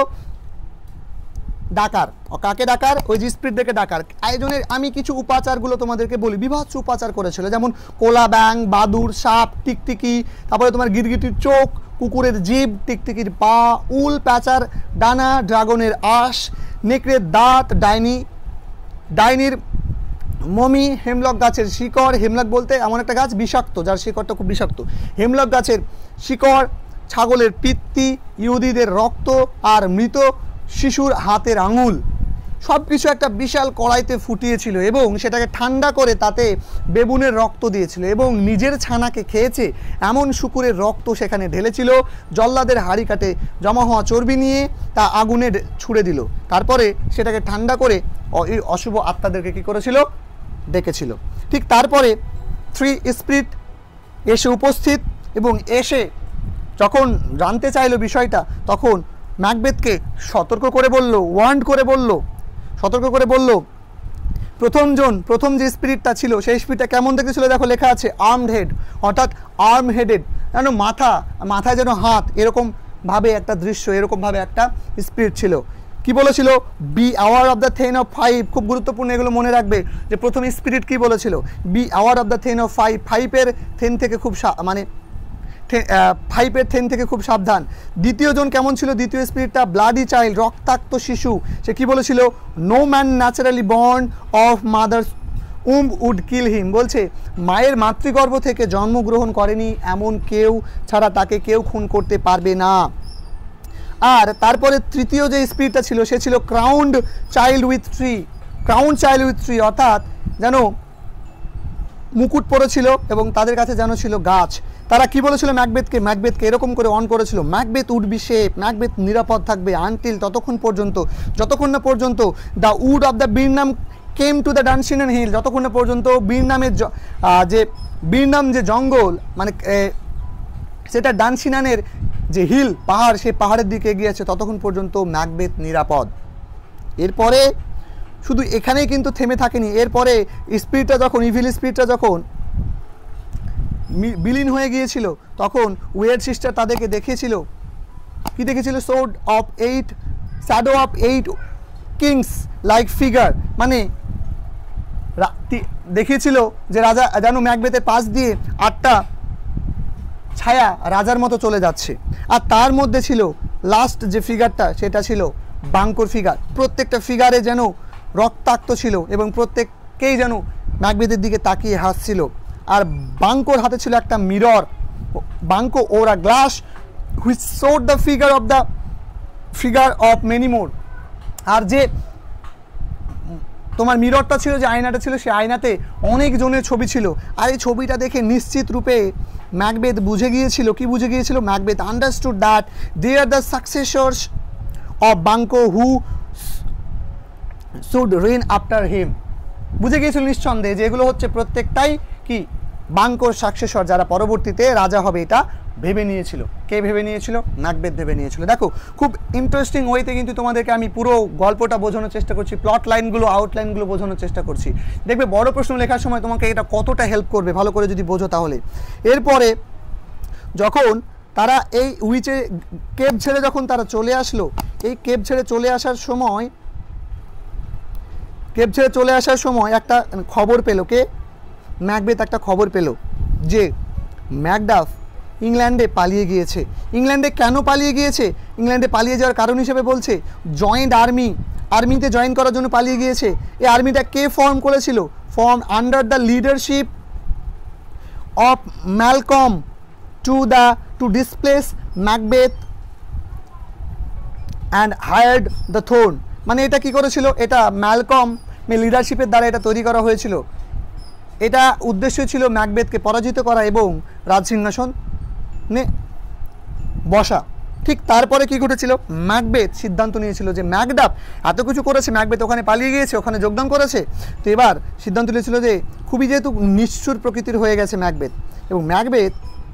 Speaker 1: ডাকার। কাকে ডাকার? ওই যে স্পিরিটদেরকে ডাকার। আয়োজনের আমি কিছু উপাচারগুলো তোমাদেরকে বলি। বিভৎস উপাচার করেছিল, যেমন কোলা ব্যাং, বাদুর, সাপ, টিকটিকি, তারপরে তোমার গিরগিটির চোখ, কুকুরের জিভ, টিকটিকির পা, উল প্যাঁচার ডানা, ড্রাগনের আঁশ, নেকড়ের দাঁত, ডাইনি ডাইনির মমি, হেমলক গাছের শিকড়। হেমলক বলতে এমন একটা গাছ বিষাক্ত, যার শিকড়টা খুব বিষাক্ত। হেমলক গাছের শিকড়, ছাগলের পিত্তি, ইহুদিদের রক্ত আর মৃত শিশুর হাতের আঙুল, সব কিছু একটা বিশাল কড়াইতে ফুটিয়েছিল এবং সেটাকে ঠান্ডা করে তাতে বেবুনের রক্ত দিয়েছিল এবং নিজের ছানাকে খেয়েছে এমন শুকুরের রক্ত সেখানে ঢেলেছিল। জল্লাদের হাড়ি কাটে জমা হওয়া চর্বি নিয়ে তা আগুনে ছুড়ে দিল। তারপরে সেটাকে ঠান্ডা করে এই অশুভ আত্মাদেরকে কী করেছিল? ডেকেছিল। ঠিক তারপরে থ্রি স্পিরিট এসে উপস্থিত এবং এসে যখন জানতে চাইলো বিষয়টা, তখন ম্যাকবেথকে সতর্ক করে বলল, ওয়ার্ন করে বলল, সতর্ক করে বলল, প্রথমজন প্রথম যে স্পিরিটটা ছিল সেই স্পিরিটটা কেমন দেখতে ছিল? দেখো লেখা আছে আর্মড হেড, অর্থাৎ আর্ম হেডেড, যেন মাথা, মাথায় যেন হাত, এরকমভাবে একটা দৃশ্য, এরকমভাবে একটা স্পিরিট ছিল। কি বলেছিল? Beware of the thane of Fife. খুব গুরুত্বপূর্ণ, এগুলো মনে রাখবে যে প্রথম স্পিরিট কি বলেছিল? Beware of the thane of Fife, ফাইভের থেন থেকে খুব মানে ফাইভের থেন থেকে খুব সাবধান। দ্বিতীয়জন কেমন ছিল? দ্বিতীয় স্পিরিটটা ব্লাডি চাইল্ড, রক্তাক্ত শিশু। সে কি বলেছিল? No man naturally born of mother's womb would kill him. বলছে মায়ের মাতৃগর্ভ থেকে জন্মগ্রহণ করেনি এমন কেউ ছাড়া তাকে কেউ খুন করতে পারবে না। আর তারপরে তৃতীয় যে স্পিরিটটা ছিল সে ছিল crowned child with tree, crowned child with tree, অর্থাৎ যেন মুকুট পরেছিল এবং তাদের কাছে যেন ছিল গাছ। তারা কি বলেছিল ম্যাকবেথকে? ম্যাকবেথকে এরকম করে অন করেছিল, Macbeth would be safe, Macbeth নিরাপদ থাকবে আনটিল, ততক্ষণ পর্যন্ত, যতক্ষণ না পর্যন্ত the wood of the Birnam came to the Dunsinane hill, যতক্ষণ না পর্যন্ত বীরনামের যে বীরনাম যে জঙ্গল, মানে সেটা ডানসিনানের যে হিল পাহাড়, সেই পাহাড়ের দিকে এগিয়ে আছে, ততক্ষণ পর্যন্ত ম্যাকবেথ নিরাপদ। এরপরে শুধু এখানেই কিন্তু থেমে থাকেনি। এরপরে স্পিরিটটা যখন, ইভিল স্পিরিটটা যখন বিলীন হয়ে গিয়েছিল, তখন ওয়েড সিস্টার তাদেরকে দেখিয়েছিল, কি দেখেছিল? Sword of eight, shadow of eight kings like figure, মানে দেখিয়েছিল যে রাজা যেন ম্যাকবেথের পাশ দিয়ে আটটা ছায়া রাজার মতো চলে যাচ্ছে, আর তার মধ্যে ছিল লাস্ট যে ফিগারটা সেটা ছিল বাঙ্কোর ফিগার। প্রত্যেকটা ফিগারে যেন রক্তাক্ত ছিল এবং প্রত্যেককেই যেন ম্যাকবেথের দিকে তাকিয়ে হাসছিল। আর বাঙ্কোর হাতে ছিল একটা মিরর। বাঙ্কো ওর a glass which showed the figure of the figure of many more. আর যে তোমার মিররটা ছিল, যে আয়নাটা ছিল, সেই আয়নাতে অনেক জনের ছবি ছিল। আর এই ছবিটা দেখে নিশ্চিত রূপে ম্যাকবেথ বুঝে গিয়েছিল, কি বুঝে গিয়েছিল, Macbeth understood that they are the successors of Banquo who should reign after him. বুঝে গিয়েছিল নিঃসন্দেহে যে এগুলো হচ্ছে প্রত্যেকটাই কি বাঙ্কোর সাকসেসর, যারা পরবর্তীতে রাজা হবে, এটা ভেবে নিয়েছিল। কে ভেবে নিয়েছিল? ম্যাকবেথ ভেবে নিয়েছিল। দেখো খুব ইন্টারেস্টিং ওয়েতে কিন্তু তোমাদেরকে আমি পুরো গল্পটা বোঝানোর চেষ্টা করছি, প্লট লাইনগুলো আউটলাইনগুলো বোঝানোর চেষ্টা করছি। দেখবে বড় প্রশ্ন লেখার সময় তোমাকে এটা কতটা হেল্প করবে ভালো করে যদি বোঝো তাহলে। এরপরে যখন তারা এই উইচে কেভ ছেড়ে যখন তারা চলে আসলো, এই কেভ ছেড়ে চলে আসার সময় কেভ ছেড়ে চলে আসার সময় একটা খবর পেল। কে? ম্যাকবেথ একটা খবর পেল যে ম্যাকডাফ ইংল্যান্ডে পালিয়ে গিয়েছে। ইংল্যান্ডে কেন পালিয়ে গিয়েছে? ইংল্যান্ডে পালিয়ে যাওয়ার কারণ হিসেবে বলছে জয়েন্ট আর্মি, আর্মিতে জয়েন করার জন্য পালিয়ে গিয়েছে। এই আর্মিটা কে ফর্ম করেছিল? Form under the leadership of Malcolm to the to displace Macbeth and hired the throne. মানে এটা কি করেছিল? এটা ম্যালকম লিডারশিপের দ্বারা এটা তৈরি করা হয়েছিল। এটা উদ্দেশ্য ছিল ম্যাকবেথকে পরাজিত করা এবং রাজসিংহাসন নে বসা। ঠিক তারপরে কি ঘটেছিল? ম্যাকবেথ সিদ্ধান্ত নিয়েছিল যে ম্যাকডাফ এত কিছু করেছে, ম্যাকবেথ ওখানে পালিয়ে গিয়েছে, ওখানে যোগদান করেছে, তো এবার সিদ্ধান্ত নিয়েছিল যে খুবই যেহেতু নিষ্ঠুর প্রকৃতির হয়ে গেছে ম্যাকবেথ, এবং ম্যাকবেথ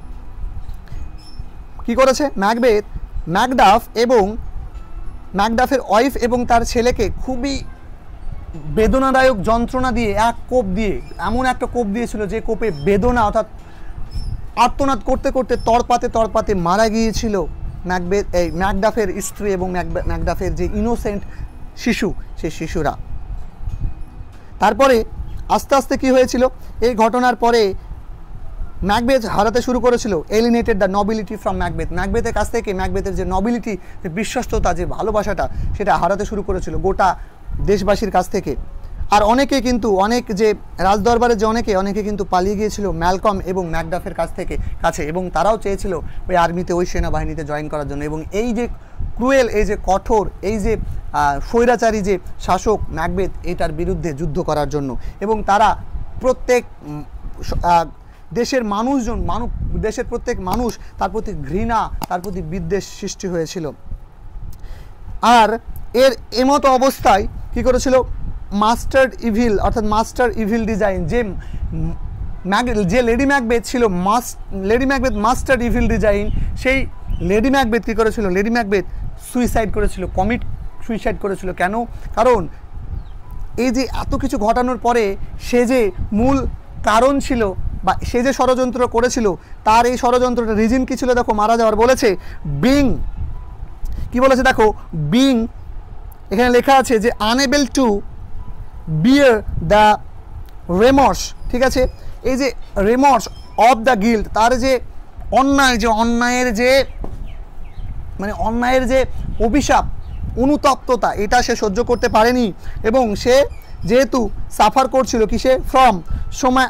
Speaker 1: কি করেছে? ম্যাকবেথ ম্যাকডাফ এবং ম্যাকডাফের ওয়াইফ এবং তার ছেলেকে খুবই বেদনাদায়ক যন্ত্রণা দিয়ে এক কোপ দিয়ে, এমন একটা কোপ দিয়েছিল যে কোপে বেদনা অর্থাৎ আর্তনাদ করতে করতে তড়পাতে তড়পাতে মারা গিয়েছিল ম্যাকবেথ, এই ম্যাকডাফের স্ত্রী এবং ম্যাকডাফের যে ইনোসেন্ট শিশু, সেই শিশুরা। তারপরে আস্তে আস্তে কি হয়েছিল? এই ঘটনার পরে ম্যাকবেথ হারাতে শুরু করেছিল, alienated the nobility from Macbeth. ম্যাকবেথের কাছ থেকে ম্যাকবেথের যে নবিলিটি, যে বিশ্বস্ততা, যে ভালোবাসাটা, সেটা হারাতে শুরু করেছিল গোটা দেশবাসীর কাছ থেকে। আর অনেকে কিন্তু অনেক যে রাজদরবারের যে অনেকে অনেকে কিন্তু পালিয়ে গিয়েছিল ম্যালকম এবং ম্যাকডাফের কাছ থেকে কাছে, এবং তারাও চেয়েছিল ওই আর্মিতে, ওই সেনাবাহিনীতে জয়েন করার জন্য। এবং এই যে ক্রুয়েল, এই যে কঠোর, এই যে স্বৈরাচারী যে শাসক ম্যাকবেথ, এটার বিরুদ্ধে যুদ্ধ করার জন্য। এবং তারা প্রত্যেক দেশের মানুষজন মানুষ দেশের প্রত্যেক মানুষ তার প্রতি ঘৃণা, তার প্রতি বিদ্বেষ সৃষ্টি হয়েছিল। আর এর এমতো অবস্থায় কি করেছিল? মাস্টার ইভিল অর্থাৎ মাস্টার ইভিল ডিজাইন, যে ম্যাক যে লেডি ম্যাকবেথ ছিল, মাস Lady Macbeth master evil design, সেই লেডি ম্যাকবেথ কী করেছিল? লেডি ম্যাকবেথ সুইসাইড করেছিল, কমিট সুইসাইড করেছিল। কেন? কারণ এই যে এত কিছু ঘটানোর পরে সে যে মূল কারণ ছিল বা সে যে ষড়যন্ত্র করেছিল, তার এই ষড়যন্ত্রটা রিজন কী ছিল? দেখো মারা যাওয়ার বলেছে বিং, কি বলেছে দেখো, বিং এখানে লেখা আছে যে unable to bear the remorse. ঠিক আছে, এই যে রেমর্স অফ দ্য গিল্ট, তার যে অন্যায়, যে অন্যায়ের যে মানে অন্যায়ের যে অভিশাপ, অনুতপ্ততা, এটা সে সহ্য করতে পারেনি। এবং সে যেহেতু সাফার করছিল কিসে? ফ্রম সোমা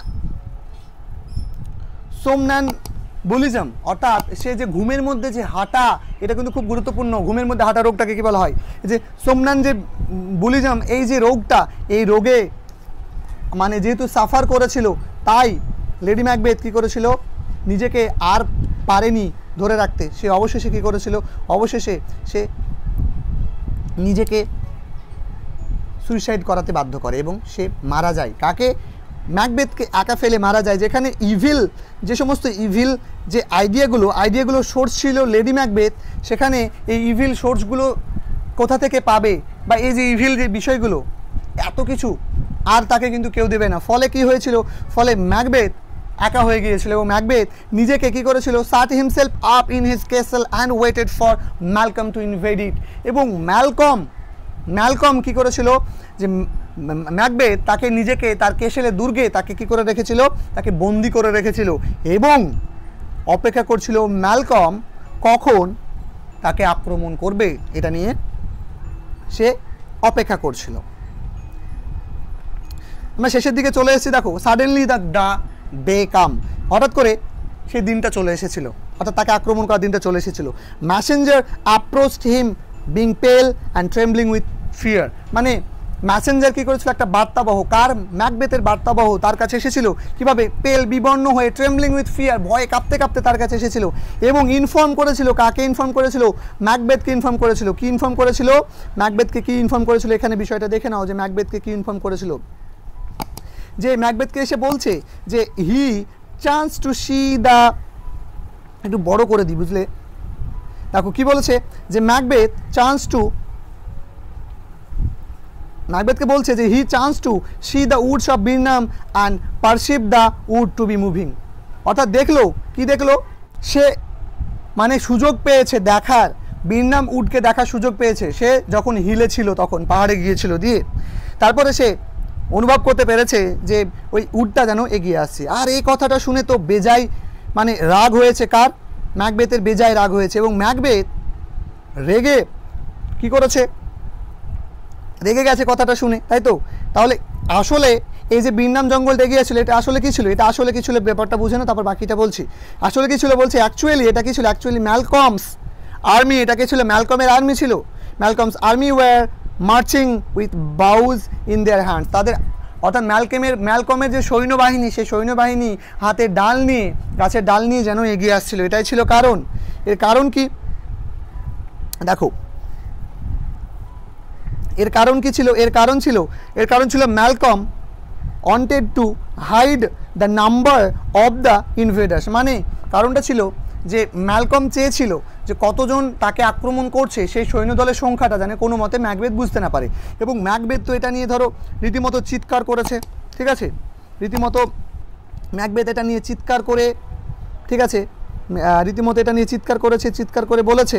Speaker 1: সোমনান বুলিজম, অর্থাৎ সে যে ঘুমের মধ্যে যে হাঁটা, এটা কিন্তু খুব গুরুত্বপূর্ণ। ঘুমের মধ্যে হাঁটা রোগটাকে কী বলা হয়? যে সোমনান যে বুলিজম, এই যে রোগটা, এই রোগে মানে যেহেতু সাফার করেছিল, তাই লেডি ম্যাকবেথ কী করেছিল? নিজেকে আর পারেনি ধরে রাখতে। সে অবশেষে কী করেছিল? অবশেষে সে নিজেকে সুইসাইড করাতে বাধ্য করে এবং সে মারা যায়। কাকে? ম্যাকবেথকে একা ফেলে মারা যায়। যেখানে ইভিল, যে সমস্ত ইভিল যে আইডিয়াগুলো আইডিয়াগুলো সোর্স ছিল লেডি ম্যাকবেথ, সেখানে এই ইভিল সোর্সগুলো কোথা থেকে পাবে, বা এই যে ইভিল যে বিষয়গুলো, এত কিছু আর তাকে কিন্তু কেউ দেবে না। ফলে কি হয়েছিল? ফলে ম্যাকবেথ একা হয়ে গিয়েছিল এবং ম্যাকবেথ নিজেকে কী করেছিল? Shut himself up in his castle and waited for Malcolm to invade it. এবং ম্যালকম ম্যালকম কী করেছিল? যে ম্যাকবেথ তাকে নিজেকে তার কেসেলে দুর্গে তাকে কী করে রেখেছিল? তাকে বন্দি করে রেখেছিল এবং অপেক্ষা করছিল ম্যালকম কখন তাকে আক্রমণ করবে এটা নিয়ে সে অপেক্ষা করছিল। আমরা শেষের দিকে চলে এসেছি, দেখো সাডেনলি দ্য ডা ডে কাম, হঠাৎ করে সেই দিনটা চলে এসেছিল, অর্থাৎ তাকে আক্রমণ করার দিনটা চলে এসেছিল। Messenger approached him being pale and trembling with fear, মানে ম্যাসেঞ্জার কী করেছিল, একটা বার্তাবহ, কার, ম্যাকবেথের বার্তাবহ তার কাছে এসেছিল কীভাবে, পেল, বিবর্ণ হয়ে, ট্রেমব্লিং উইথ ফিয়ার, ভয়ে কাঁপতে কাঁপতে তার কাছে এসেছিল এবং ইনফর্ম করেছিল, কাকে ইনফর্ম করেছিল, ম্যাকবেথকে ইনফর্ম করেছিল। কী ইনফর্ম করেছিল, ম্যাকবেথকে কী ইনফর্ম করেছিল, এখানে বিষয়টা দেখে নাও যে ম্যাকবেথকে কী ইনফর্ম করেছিল। যে ম্যাকবেথকে এসে বলছে যে he chance to see the, একটু বড় করে দিই বুঝলে, দেখো কি বলেছে যে ম্যাকবেথ চান্স টু, ম্যাকবেথকে বলছে যে he chance to see the woods of Birnam and perceive the wood to be moving, অর্থাৎ দেখলো, কি দেখলো, সে মানে সুযোগ পেয়েছে দেখার, বিরনাম উডকে দেখার সুযোগ পেয়েছে সে যখন হিলে ছিল, তখন পাহাড়ে গিয়েছিল, দিয়ে তারপরে সে অনুভব করতে পেরেছে যে ওই উডটা যেন এগিয়ে আসছে। আর এই কথাটা শুনে তো বেজায় মানে রাগ হয়েছে, কার, ম্যাকবেথের বেজায় রাগ হয়েছে এবং ম্যাকবেথ রেগে কি করেছে, রেগে গেছে কথাটা শুনে, তাই তো। তাহলে আসলে এই যে বিরনাম জঙ্গলটা এগিয়ে ছিল, এটা আসলে কী ছিল, এটা আসলে কী ছিল, ব্যাপারটা বুঝে না, তারপর বাকিটা বলছি। আসলে কী ছিল বলছি, অ্যাকচুয়ালি এটা কী ছিল, অ্যাকচুয়ালি ম্যালকমস আর্মি, এটা কী ছিল, ম্যালকমের আর্মি ছিল। Malcolm's army were marching with boughs in their hand, তাদের অর্থাৎ ম্যালকমের ম্যালকমের যে সৈন্যবাহিনী, সেই সৈন্যবাহিনী হাতে ডাল নিয়ে, গাছের ডাল নিয়ে যেন এগিয়ে আসছিল, এটাই ছিল কারণ। এর কারণ কি, দেখো এর কারণ কি ছিল, এর কারণ ছিল এর কারণ ছিল Malcolm wanted to hide the number of the invaders, মানে কারণটা ছিল যে ম্যালকম চেয়েছিল যে কতজন তাকে আক্রমণ করছে সেই সৈন্যদলের সংখ্যাটা যেন কোনো মতে ম্যাকবেথ বুঝতে না পারে। এবং ম্যাকবেথ তো এটা নিয়ে ধরো রীতিমতো চিৎকার করেছে, ঠিক আছে, রীতিমতো ম্যাকবেথ এটা নিয়ে চিৎকার করে, ঠিক আছে, রীতিমতো এটা নিয়ে চিৎকার করেছে, চিৎকার করে বলেছে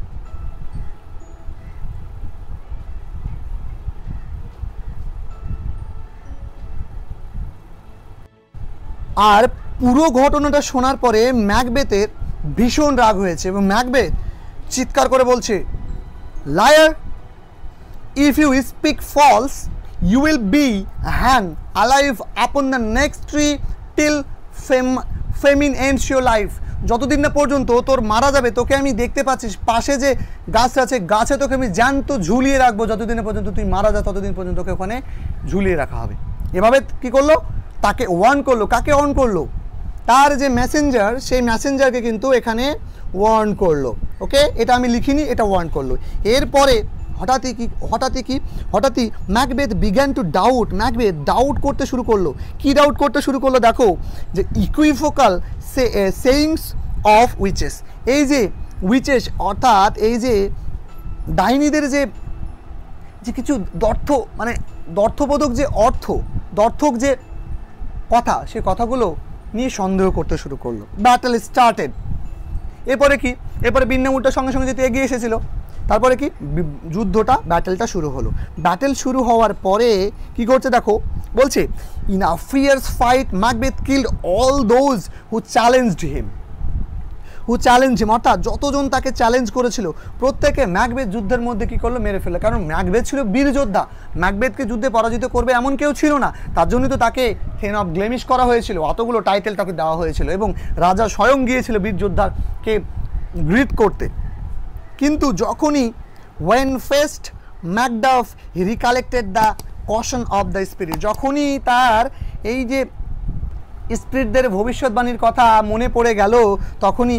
Speaker 1: আর পুরো ঘটনাটা শোনার পরে ম্যাকবেথের ভীষণ রাগ হয়েছে এবং ম্যাকবেথ চিৎকার করে বলছে, liar, if you speak false you will be hang alive upon the next tree till fame famine ends your life, যতদিন না পর্যন্ত তোর মারা যাবে, তোকে আমি দেখতে পাচ্ছিস পাশে যে গাছ আছে, গাছে তোকে আমি জ্যান্ত ঝুলিয়ে রাখবো, যতদিন পর্যন্ত তুই মারা যা ততদিন পর্যন্ত তোকে ওখানে ঝুলিয়ে রাখা হবে। এভাবে কি করলো, তাকে ওয়ার্ন করলো, কাকে ওয়ার্ন করলো, তার যে মেসেঞ্জার, সেই মেসেঞ্জারকে কিন্তু এখানে ওয়ার্ন করলো। ওকে, এটা আমি লিখিনি, এটা ওয়ার্ন করলো। এরপরে হঠাৎই কি হঠাৎই কি হঠাৎই Macbeth began to doubt, Macbeth doubt করতে শুরু করলো। কি ডাউট করতে শুরু করলো, দেখো যে ইকুইভোকাল সেইংস অফ উইচেস, এই যে উইচেস অর্থাৎ এই যে ডাইনিদের যে যে কিছু দর্থ মানে দর্থবোধক যে অর্থ, দর্থক যে কথা, সে কথাগুলো নিয়ে সন্দেহ করতে শুরু করলো। ব্যাটেল স্টার্টেড, এরপরে কি, এরপরে বিরনাম উডটার সঙ্গে সঙ্গে যেতে এগিয়ে এসেছিল, তারপরে কি যুদ্ধটা, ব্যাটেলটা শুরু হলো। ব্যাটেল শুরু হওয়ার পরে কি করছে দেখো, বলছে in a fierce fight Macbeth killed all those who challenged him, who challenge him, অর্থাৎ যতজন তাকে চ্যালেঞ্জ করেছিল প্রত্যেকে ম্যাকবেথ যুদ্ধের মধ্যে কী করলো, মেরে ফেললো। কারণ ম্যাকবেথ ছিল বীর যোদ্ধা, ম্যাকবেথকে যুদ্ধে পরাজিত করবে এমন কেউ ছিল না, তার জন্যই তো তাকে থেন অফ গ্লেমিশ করা হয়েছিল, অতগুলো টাইটেল তাকে দেওয়া হয়েছিল এবং রাজা স্বয়ং গিয়েছিল বীর যোদ্ধাকে গ্রিট করতে। কিন্তু যখনই when faced Macduff he recollected the caution of the spirit, যখনই তার এই যে স্পিরিটদের ভবিষ্যৎবাণীর কথা মনে পড়ে গেল, তখনই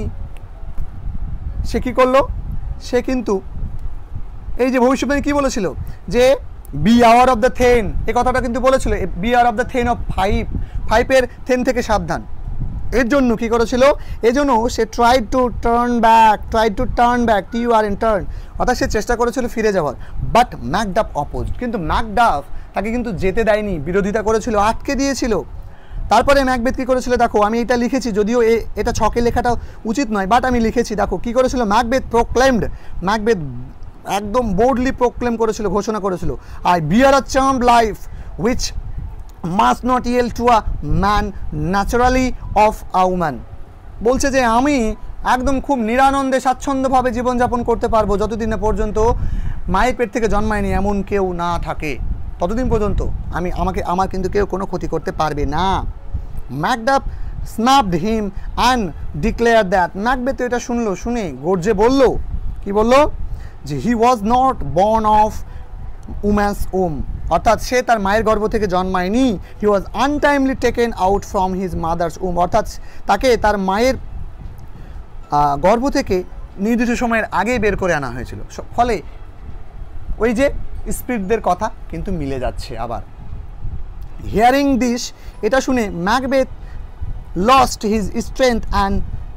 Speaker 1: সে কী করলো, সে কিন্তু এই যে ভবিষ্যৎবাণী কী বলেছিল যে beware of the thane, এই কথাটা কিন্তু বলেছিল, beware of the thane of Fife, ফাইভের থেন থেকে সাবধান। এর জন্য কী করেছিল, এই জন্য সে tried to turn back, tried to turn back, T U R N turn, অর্থাৎ সে চেষ্টা করেছিল ফিরে যাওয়ার, বাট ম্যাকডাফ অপোজড, কিন্তু ম্যাকডাফ তাকে কিন্তু যেতে দেয়নি, বিরোধিতা করেছিল, আটকে দিয়েছিল। তারপরে ম্যাকবেথ কী করেছিল দেখো, আমি এটা লিখেছি, যদিও এটা ছকে লেখাটা উচিত নয়, বাট আমি লিখেছি, দেখো কী করেছিল, ম্যাকবেথ প্রোক্লেমড, ম্যাকবেথ একদম বোল্ডলি প্রোক্লেম করেছিল, ঘোষণা করেছিল, I bear a charmed life which must not yield to a man naturally of a woman, বলছে যে আমি একদম খুব নিরানন্দে স্বাচ্ছন্দ্যভাবে জীবনযাপন করতে পারবো যতদিন না পর্যন্ত মায়ের পেট থেকে জন্মায়নি এমন কেউ না থাকে, ততদিন পর্যন্ত আমি আমাকে আমার কিন্তু কেউ কোনো ক্ষতি করতে পারবে না। Macduff snapped him and declare that, Macbeth এটা শুনলো, শুনে গর্জে বলল, কি বলল, যে he was not born of woman's womb, অর্থাৎ সে তার মায়ের গর্ভ থেকে জন্মায়নি। He was untimely taken out from his mother's womb, অর্থাৎ তাকে তার মায়ের গর্ভ থেকে নির্দিষ্ট সময়ের আগেই বের করে আনা হয়েছিল। ফলে ওই যে স্পিরিটদের কথা কিন্তু মিলে যাচ্ছে আবার। হিয়ারিং দিস, এটা শুনে Macbeth lost his strength and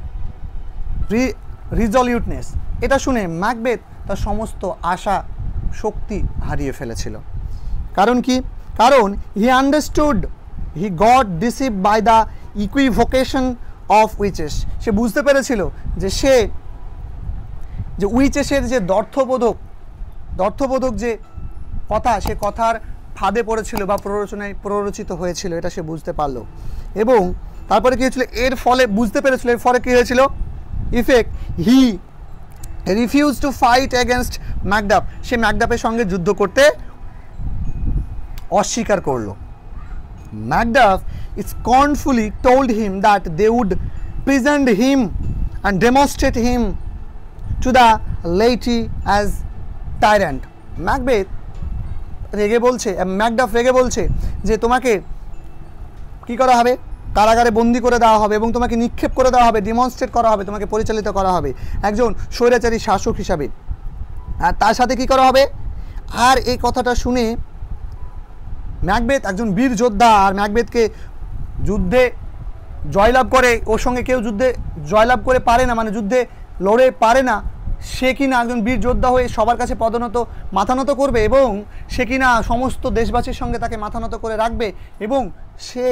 Speaker 1: resoluteness, এটা শুনে ম্যাকবেথ তার সমস্ত আশা শক্তি হারিয়ে ফেলেছিল। কারণ কি? কারণ he understood he got deceived by the equivocation of witches, সে বুঝতে পেরেছিল যে সে যে উইচেসের যে দর্থবোধক দর্থবোধক যে কথা, সে কথার ফাঁদে পড়েছিল বা প্ররোচনায় প্ররোচিত হয়েছিল, এটা সে বুঝতে পারলো। এবং তারপরে কী হয়েছিল, এর ফলে বুঝতে পেরেছিল, এর ফলে কী হয়েছিল effect, he refuse to fight against Macduff, সে ম্যাকডাফের সঙ্গে যুদ্ধ করতে অস্বীকার করলো। Macduff scornfully told him that they would present him and demonstrate him to the laity as tyrant. Macbeth রেগে বলছে, ম্যাকডাফ রেগে বলছে যে তোমাকে কি করা হবে, কারাগারে বন্দি করে দেওয়া হবে এবং তোমাকে নিক্ষেপ করে দেওয়া হবে, ডিমনস্ট্রেট করা হবে, তোমাকে পরিচালিত করা হবে একজন স্বৈরাচারী শাসক হিসাবে, আর তার সাথে কি করা হবে। আর এই কথাটা শুনে ম্যাকবেথ একজন বীর যোদ্ধা, আর ম্যাকবেথকে যুদ্ধে জয়লাভ করে, ওর সঙ্গে কেউ যুদ্ধে জয়লাভ করে পারে না, মানে যুদ্ধে লড়ে পারে না, সে কিনা একজন বীর যোদ্ধা হয়ে সবার কাছে পদনত মাথানত করবে এবং সে কিনা সমস্ত দেশবাসীর সঙ্গে তাকে মাথানত করে রাখবে এবং সে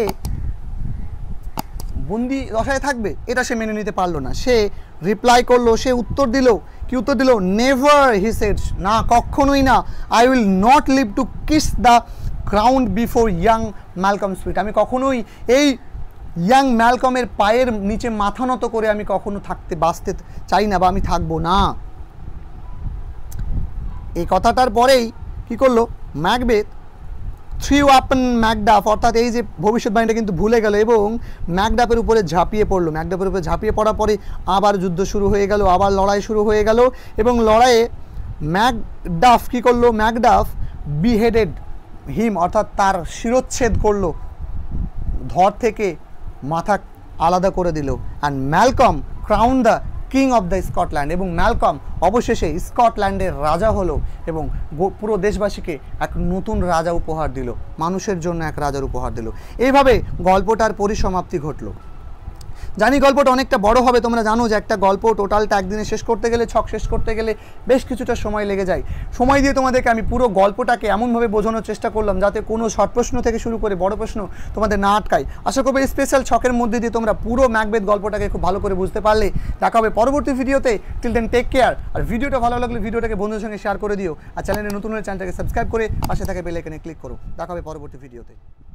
Speaker 1: বন্দি দশায় থাকবে, এটা সে মেনে নিতে পারলো না। সে রিপ্লাই করলো, সে উত্তর দিল, কি উত্তর দিল, নেভার, হি সেড, না কখনোই না, I will not live to kiss the ground before young Malcolm's feet, আমি কখনোই এই ইয়াং ম্যালকমের পায়ের নিচে মাথা নত করে আমি কখনো থাকতে বাঁচতে চাই না বা আমি থাকবো না। এই কথাটার পরেই কি করলো ম্যাকবেথ, থ্রি ওয়াপন ম্যাকডাফ, অর্থাৎ এই যে ভবিষ্যৎবাণীটা কিন্তু ভুলে গেল এবং ম্যাকডাফের উপরে ঝাঁপিয়ে পড়লো। ম্যাকডাফের উপরে ঝাঁপিয়ে পড়ার পরে আবার যুদ্ধ শুরু হয়ে গেল, আবার লড়াই শুরু হয়ে গেল এবং লড়াইয়ে ম্যাকডাফ কি করলো, ম্যাকডাফ বিহেডেড হিম, অর্থাৎ তার শিরচ্ছেদ করলো, ধর থেকে মাথা আলাদা করে দিল। And Malcolm crown the king of the Scotland, এবং ম্যালকম অবশেষে স্কটল্যান্ডের রাজা হলো এবং পুরো দেশবাসীকে এক নতুন রাজা উপহার দিল, মানুষের জন্য এক রাজার উপহার দিল। এইভাবে গল্পটার পরিসমাপ্তি ঘটলো। জানি গল্পটা অনেকটা বড় হবে, তোমরা জানো যে একটা গল্প টোটালটা একদিনে শেষ করতে গেলে, ছক শেষ করতে গেলে বেশ কিছুটা সময় লেগে যায়। সময় দিয়ে তোমাদেরকে আমি পুরো গল্পটাকে এমনভাবে বোঝানোর চেষ্টা করলাম যাতে কোনো শর্ট প্রশ্ন থেকে শুরু করে বড় প্রশ্ন তোমাদের না আটকায়। আশা করবো স্পেশাল ছকের মধ্যে দিয়ে তোমরা পুরো ম্যাকবেথ গল্পটাকে খুব ভালো করে বুঝতে পারলে। দেখা হবে পরবর্তী ভিডিওতে। Till then take care. আর ভিডিওটা ভালো লাগলে ভিডিওটাকে বন্ধুদের সঙ্গে শেয়ার করে দিও, আর চ্যানেলে নতুন হলে চ্যানেলটাকে সাবস্ক্রাইব করে পাশে থাকা বেল আইকনে ক্লিক করো। দেখা হবে পরবর্তী ভিডিওতে।